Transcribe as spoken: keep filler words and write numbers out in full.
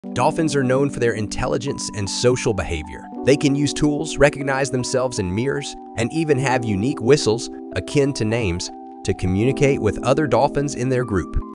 Dolphins are known for their intelligence and social behavior. They can use tools, recognize themselves in mirrors, and even have unique whistles, akin to names, to communicate with other dolphins in their group.